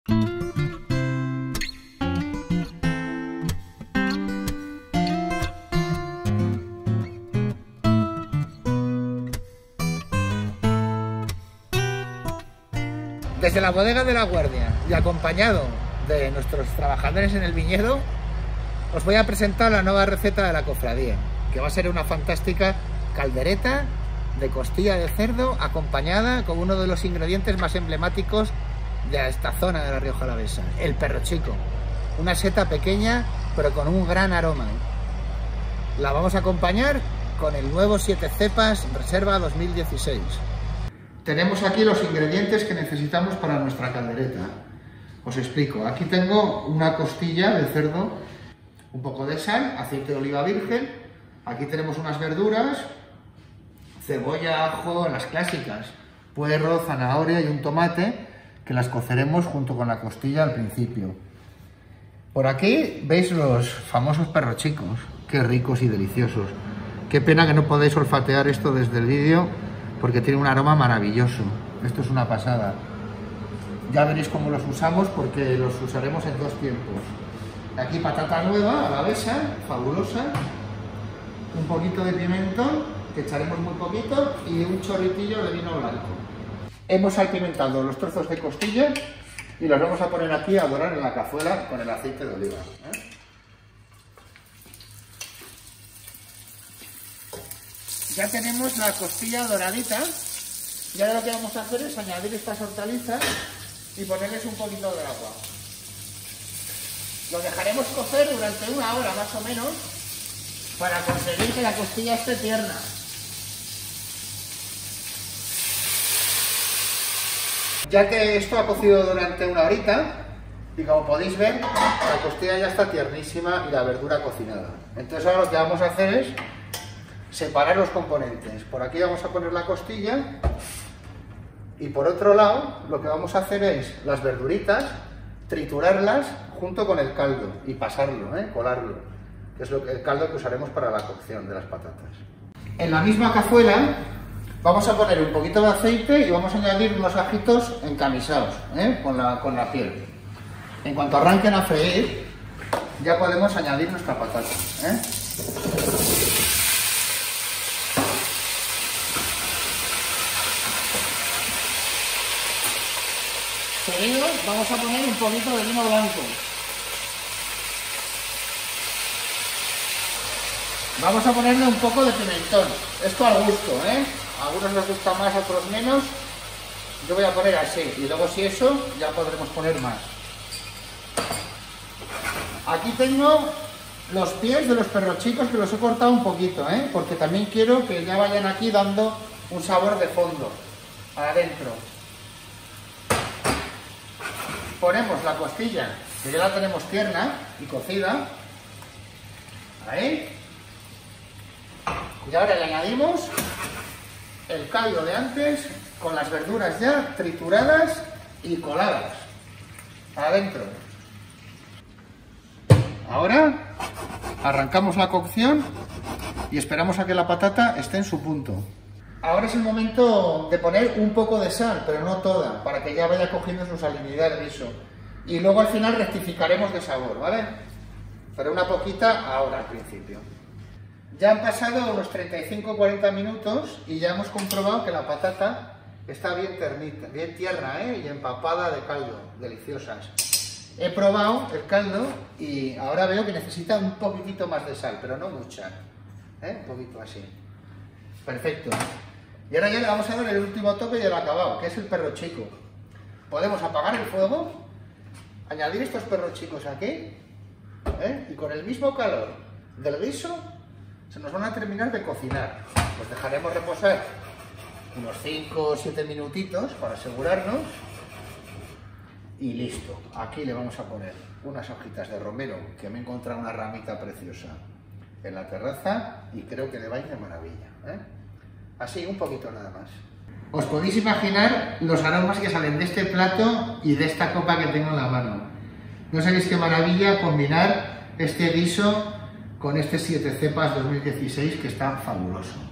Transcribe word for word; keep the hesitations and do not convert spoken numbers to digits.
Desde la bodega de La Guardia y acompañado de nuestros trabajadores en el viñedo, os voy a presentar la nueva receta de la cofradía, que va a ser una fantástica caldereta de costilla de cerdo acompañada con uno de los ingredientes más emblemáticos de esta zona de la Rioja Alavesa, el perro chico. Una seta pequeña pero con un gran aroma. La vamos a acompañar con el nuevo siete cepas Reserva dos mil dieciséis. Tenemos aquí los ingredientes que necesitamos para nuestra caldereta. Os explico. Aquí tengo una costilla de cerdo, un poco de sal, aceite de oliva virgen. Aquí tenemos unas verduras, cebolla, ajo, las clásicas, puerro, zanahoria y un tomate, que las coceremos junto con la costilla al principio. Por aquí veis los famosos perros chicos, qué ricos y deliciosos. Qué pena que no podéis olfatear esto desde el vídeo, porque tiene un aroma maravilloso. Esto es una pasada. Ya veréis cómo los usamos, porque los usaremos en dos tiempos. Aquí patata nueva, alavesa, fabulosa, un poquito de pimentón, que echaremos muy poquito, y un chorritillo de vino blanco. Hemos salpimentado los trozos de costilla y los vamos a poner aquí a dorar en la cazuela con el aceite de oliva, ¿eh? Ya tenemos la costilla doradita y ahora lo que vamos a hacer es añadir estas hortalizas y ponerles un poquito de agua. Lo dejaremos cocer durante una hora más o menos para conseguir que la costilla esté tierna. Ya que esto ha cocido durante una horita, y como podéis ver, la costilla ya está tiernísima y la verdura cocinada. Entonces ahora lo que vamos a hacer es separar los componentes. Por aquí vamos a poner la costilla y por otro lado lo que vamos a hacer es las verduritas, triturarlas junto con el caldo y pasarlo, ¿eh? colarlo, que es lo que, el caldo que usaremos para la cocción de las patatas. En la misma cazuela vamos a poner un poquito de aceite y vamos a añadir unos ajitos encamisados, ¿eh? con, la, con la piel. En cuanto arranquen a freír, ya podemos añadir nuestra patata, ¿eh? Seguido vamos a poner un poquito de vino blanco. Vamos a ponerle un poco de pimentón. Esto al gusto, ¿eh? A algunos les gusta más, a otros menos. Yo voy a poner así y luego si eso ya podremos poner más. Aquí tengo los pies de los perros chicos que los he cortado un poquito, ¿eh? Porque también quiero que ya vayan aquí dando un sabor de fondo adentro. Ponemos la costilla, que ya la tenemos tierna y cocida. Ahí. Y ahora le añadimos el caldo de antes con las verduras ya trituradas y coladas adentro. Ahora arrancamos la cocción y esperamos a que la patata esté en su punto. Ahora es el momento de poner un poco de sal, pero no toda, para que ya vaya cogiendo su salinidad el guiso. Y luego al final rectificaremos de sabor, ¿vale? Pero una poquita ahora al principio. Ya han pasado unos treinta y cinco a cuarenta minutos y ya hemos comprobado que la patata está bien ternita, bien tierna, ¿eh? Y empapada de caldo, deliciosas. He probado el caldo y ahora veo que necesita un poquitito más de sal, pero no mucha, ¿eh? Un poquito así. Perfecto. Y ahora ya le vamos a dar el último toque y el acabado, que es el perro chico. Podemos apagar el fuego, añadir estos perros chicos aquí, ¿eh? Y con el mismo calor del guiso se nos van a terminar de cocinar. Los dejaremos reposar unos cinco o siete minutitos para asegurarnos. Y listo. Aquí le vamos a poner unas hojitas de romero, que me he encontrado una ramita preciosa en la terraza y creo que le va a ir de maravilla, ¿eh? Así, un poquito nada más. Os podéis imaginar los aromas que salen de este plato y de esta copa que tengo en la mano. No sabéis qué maravilla combinar este guiso con este siete cepas dos mil dieciséis, que está fabuloso.